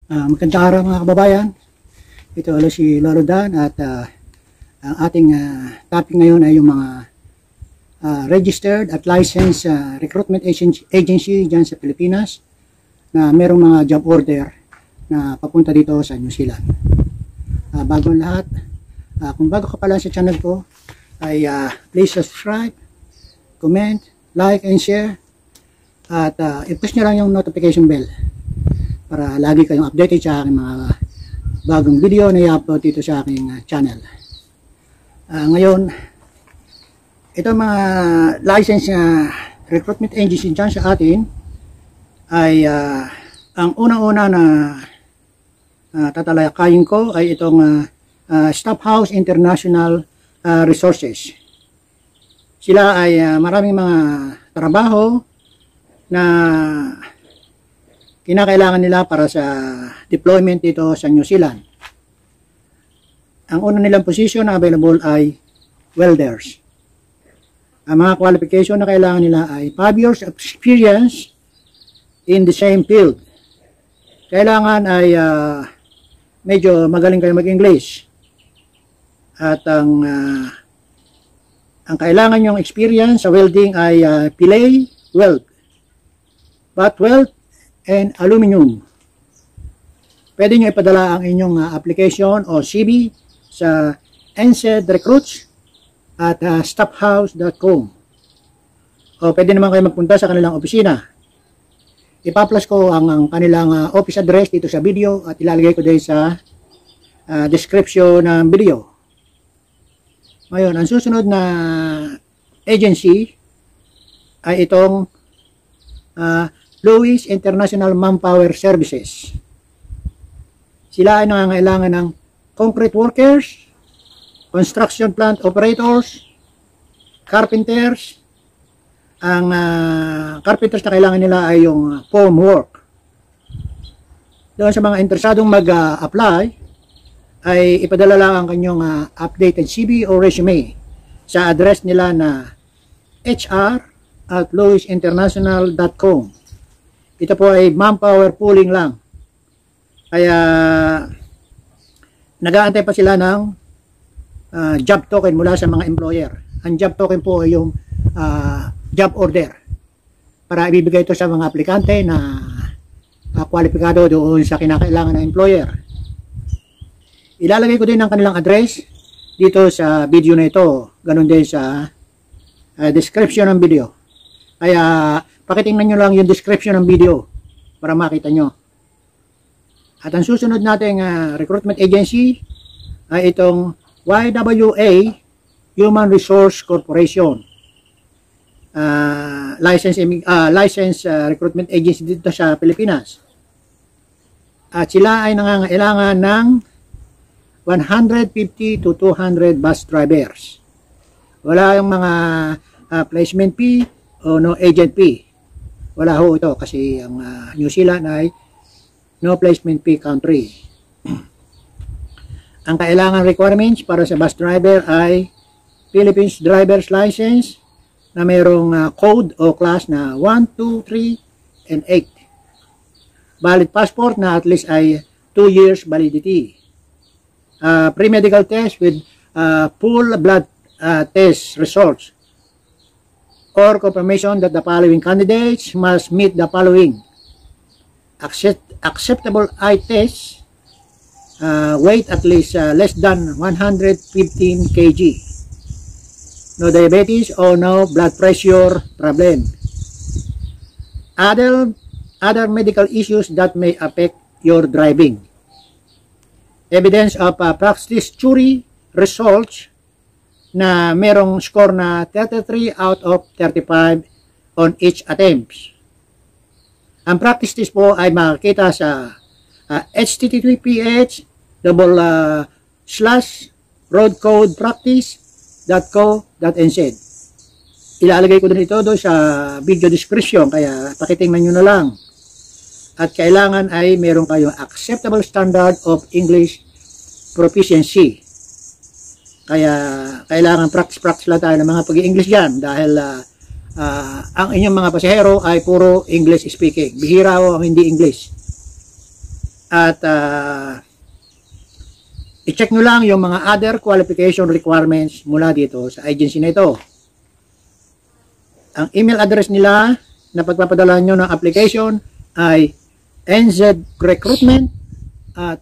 Magandang araw mga kababayan. Ito ulit si Lolo Dan at ang ating topic ngayon ay yung mga registered at licensed recruitment agency dyan sa Pilipinas na merong mga job order na papunta dito sa New Zealand. Bago ang lahat, kung bago ka pa lang sa channel ko, ay please subscribe, comment, like, and share at i-push nyo lang yung notification bell para lagi kayong updated sa aking mga bagong video na i-upload dito sa aking channel. Ngayon, ito mga licensed recruitment agency dyan sa atin ay ang unang-una na tatalakayin ko ay itong Staff House International Resources. Sila ay maraming mga trabaho na kinakailangan nila para sa deployment dito sa New Zealand. Ang una nilang position na available ay welders. Ang mga qualification na kailangan nila ay 5 years of experience in the same field. Kailangan ay medyo magaling kayo mag-English. At ang kailangan yung experience sa welding ay fillet weld, butt weld, and aluminum. Pwede nyo ipadala ang inyong application o CV sa ncedrecruits at staffhouse.com, o pwede naman kayo magpunta sa kanilang opisina. Ipa-plus ko ang kanilang office address dito sa video at ilalagay ko din sa description ng video. Ngayon, ang susunod na agency ay itong Lewis International Manpower Services. Sila ay nangangailangan ng concrete workers, construction plant operators, carpenters. Ang carpenters na kailangan nila ay yung formwork. Doon sa mga interesadong mag-apply, ay ipadala lang ang kanyang updated CV o resume sa address nila na hr@lewisinternational.com. Ito po ay manpower pooling lang. Kaya nag-aantay pa sila ng job token mula sa mga employer. Ang job token po ay yung job order para ibibigay ito sa mga aplikante na kwalipikado doon sa kinakailangan ng employer. Ilalagay ko din ang kanilang address dito sa video na ito. Ganun din sa description ng video. Kaya pakitingnan nyo lang yung description ng video para makita nyo. At ang susunod nating recruitment agency ay itong YWA Human Resource Corporation. License recruitment agency dito sa Pilipinas. At sila ay nangangailangan ng 150 to 200 bus drivers. Wala yung mga placement fee o no agent fee. Wala ho ito kasi ang New Zealand ay no placement fee country. Ang kailangan requirements para sa bus driver ay Philippines driver's license na mayroong code o class na 1, 2, 3, and 8. Valid passport na at least ay 2 years validity. Pre-medical test with full blood test results or confirmation that the following candidates must meet the following: acceptable eye test, weight at least less than 115 kg, no diabetes or no blood pressure problem, other medical issues that may affect your driving, evidence of practice jury results na merong score na 33 out of 35 on each attempt. Ang practice test po ay makikita sa https://roadcodepractice.co.nz. Ilalagay ko din ito doon sa video description, kaya pakitingnan nyo na lang. At kailangan ay meron kayong acceptable standard of English proficiency. Kaya kailangan practice lang tayo ng mga pag-i-English dyan dahil ang inyong mga pasahero ay puro English speaking. Bihira o ang hindi English. At i-check nyo lang yung mga other qualification requirements mula dito sa agency na ito. Ang email address nila na pagpapadala nyo ng application ay nzrecruitment at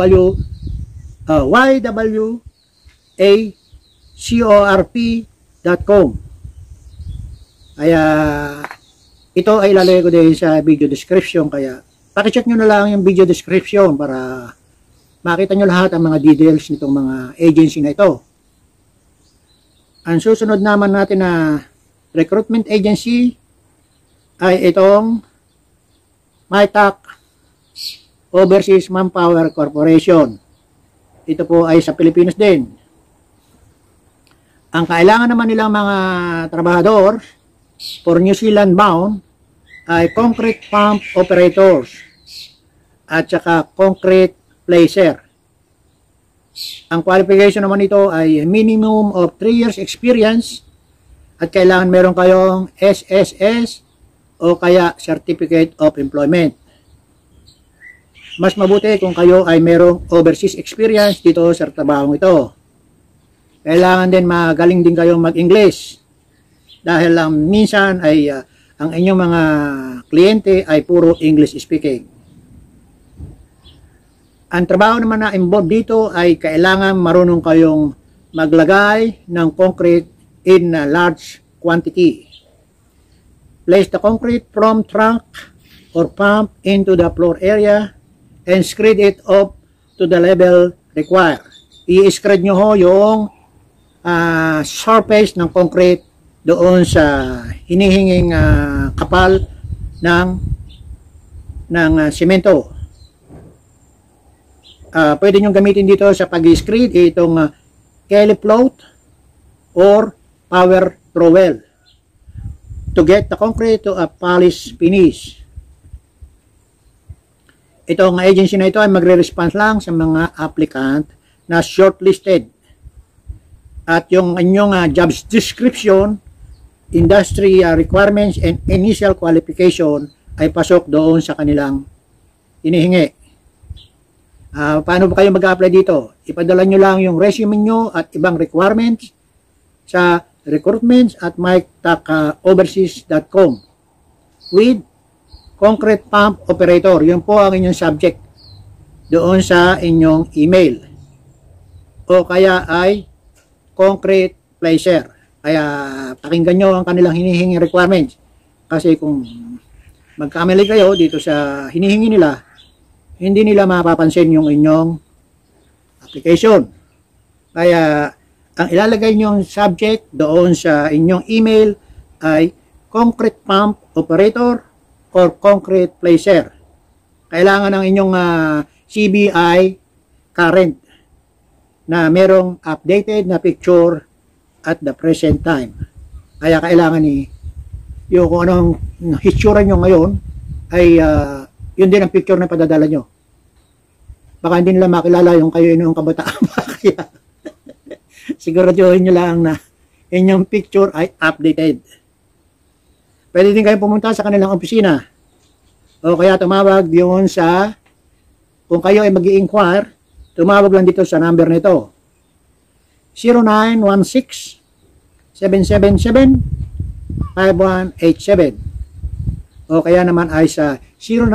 ywacorp.com. Kaya ito ay ilalagay ko din sa video description, kaya pakicheck nyo na lang yung video description para makita nyo lahat ang mga details nitong mga agency na ito. Ang susunod naman natin na recruitment agency ay itong MyTac Overseas Manpower Corporation. Ito po ay sa Pilipinas din. Ang kailangan naman nilang mga trabahador for New Zealand bound ay concrete pump operators at saka concrete placer. Ang qualification naman nito ay minimum of 3 years experience at kailangan meron kayong SSS o kaya Certificate of Employment. Mas mabuti kung kayo ay merong overseas experience dito sa trabahong ito. Kailangan din magaling din kayong mag-English dahil minsan ay ang inyong mga kliyente ay puro English speaking. Ang trabaho naman na involved dito ay kailangan marunong kayong maglagay ng concrete in a large quantity. Place the concrete from trunk or pump into the floor area and screed it up to the level required. I-screed nyo ho yung surface ng concrete doon sa hinihinging kapal ng semento. Pwede nyo gamitin dito sa pag-screed itong Kelly float or power trowel to get the concrete to a polished finish. Itong agency na ito ay magre-response lang sa mga applicant na shortlisted. At yung inyong job description, industry requirements, and initial qualification ay pasok doon sa kanilang hinihingi. Paano ba kayo mag-apply dito? Ipadala nyo lang yung resume nyo at ibang requirements sa recruitments at mytacoverseas.com with concrete pump operator. Yun po ang inyong subject doon sa inyong email. O kaya ay concrete placer. Kaya pakinggan nyo ang kanilang hinihingi requirements. Kasi kung magkamali kayo dito sa hinihingi nila, hindi nila mapapansin yung inyong application. Kaya ang ilalagay nyong subject doon sa inyong email ay concrete pump operator or concrete placer. Kailangan ng inyong CBI current na merong updated na picture at the present time. Kaya kailangan yung kung anong hitsura nyo ngayon ay yun din ang picture na padadala nyo. Baka hindi nila makilala yung kayo yung kabataan. Kaya siguraduhin nyo lang na inyong picture ay updated. Pwede din kayo pumunta sa kanilang opisina o kaya tumawag yun sa, kung kayo ay mag-i-inquire, tumawag lang dito sa number nito 0916-777-5187 o kaya naman ay sa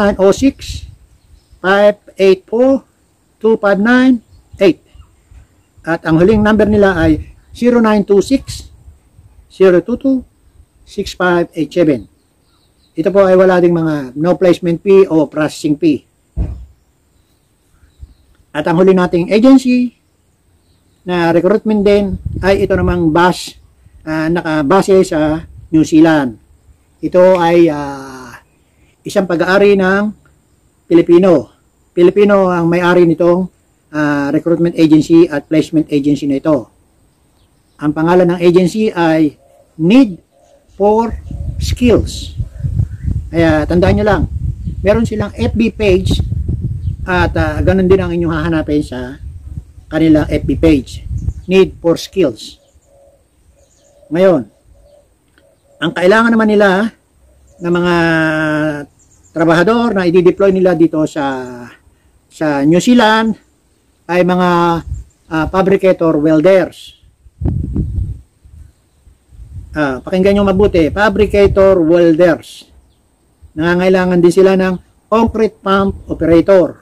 0906-584-2598 at ang huling number nila ay 0926-022-6587. Ito po ay wala ding mga no placement fee o processing fee. At ang huli nating agency na recruitment din ay ito namang nakabase sa New Zealand. Ito ay isang pag-aari ng Pilipino. Pilipino ang may-ari nitong recruitment agency at placement agency na ito. Ang pangalan ng agency ay Need for Skills. Kaya tandaan nyo lang, meron silang FB page at ganun din ang inyong hahanapin sa kanilang FB page. Need for Skills. Ngayon, ang kailangan naman nila ng mga trabahador na i-deploy nila dito sa sa New Zealand ay mga fabricator welders. Pakinggan nyo mabuti, fabricator welders. Nangangailangan din sila ng concrete pump operator.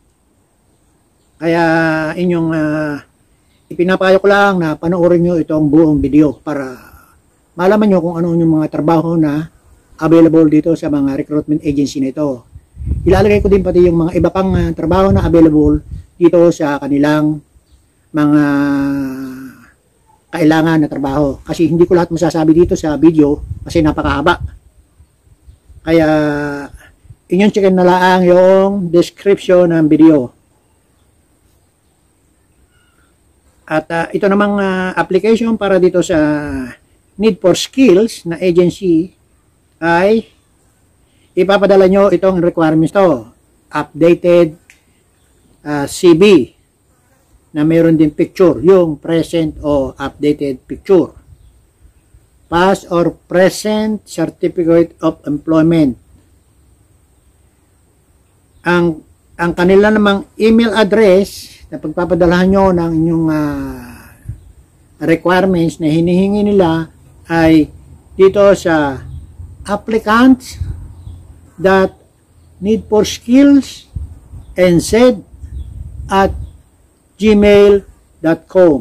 Kaya inyong ipinapayo ko lang na panoorin nyo itong buong video para malaman nyo kung ano yung mga trabaho na available dito sa mga recruitment agency na ito. Ilalagay ko din pati yung mga iba pang trabaho na available dito sa kanilang mga kailangan na trabaho. Kasi hindi ko lahat masasabi dito sa video kasi napakahaba. Kaya inyong checkin na lang yung description ng video. At ito namang application para dito sa Need for Skills na agency ay ipapadala nyo itong requirements to. Updated CV na mayroon din picture, yung present o updated picture. Past or present certificate of employment. Ang kanila namang email address na pagpapadalahan nyo ng inyong requirements na hinihingi nila ay dito sa applicants.needforskills@gmail.com.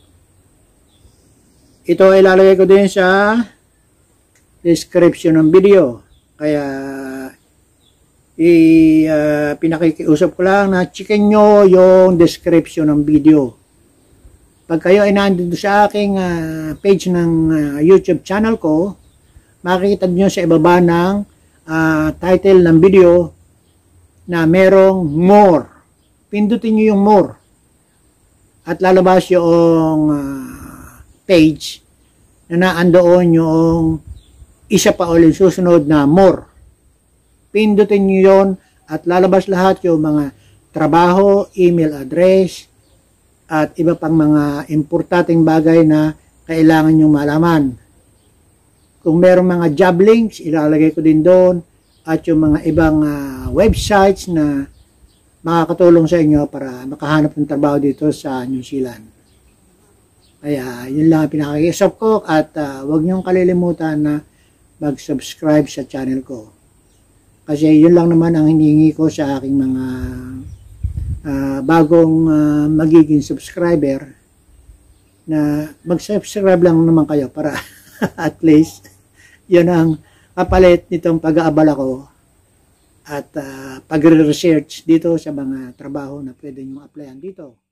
Ito ay ilalagay ko din sa description ng video. Kaya pinakikiusap ko lang na checkin nyo yung description ng video. Pag kayo ay nandito sa aking page ng YouTube channel ko, makikita nyo sa ibaba ng title ng video na merong more. Pindutin nyo yung more at lalabas yung page na naandoon yung isa pa ulit susunod na more. Pindutin nyo yon at lalabas lahat yung mga trabaho, email address, at iba pang mga importanteng bagay na kailangan nyo malaman. Kung merong mga job links, ilalagay ko din doon, at yung mga ibang websites na makakatulong sa inyo para makahanap ng trabaho dito sa New Zealand. Kaya yun lang ang pinakakiusap ko, at huwag nyong kalilimutan na mag-subscribe sa channel ko. Kasi yun lang naman ang hinihingi ko sa aking mga bagong magiging subscriber, na mag-subscribe lang naman kayo para at least yun ang kapalit nitong pag-aabala ko at pag-research dito sa mga trabaho na pwede nyo applyan dito.